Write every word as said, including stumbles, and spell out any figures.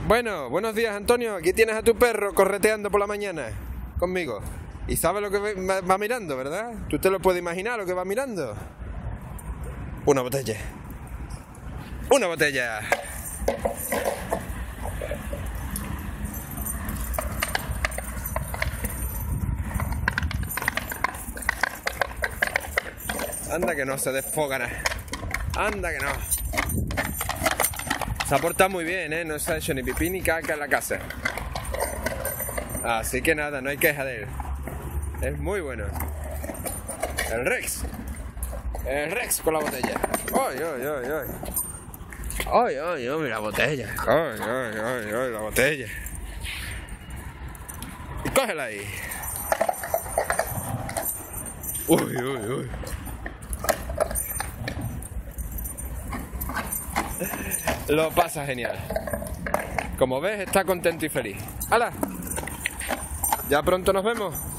Bueno, buenos días, Antonio. Aquí tienes a tu perro correteando por la mañana conmigo. Y sabe lo que va, va mirando, ¿verdad? ¿Tú te lo puedes imaginar lo que va mirando? Una botella. ¡Una botella! Anda que no se desfoga nada. Anda que no. Se ha portado muy bien, ¿eh? No se ha hecho ni pipí ni caca en la casa. Así que nada, no hay queja de él. Es muy bueno. El Rex. El Rex con la botella. ¡Ay, ay, ay, ay! ¡Ay, ay, ay! La botella. ¡Ay, ay, ay, ay! La botella. Y cógela ahí. ¡Uy, uy, uy! Lo pasa genial. Como ves, está contento y feliz. ¡Hala! Ya pronto nos vemos.